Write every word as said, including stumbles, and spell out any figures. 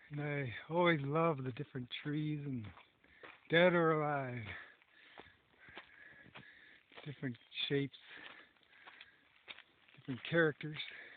And I always love the different trees and dead or alive, different shapes, different characters.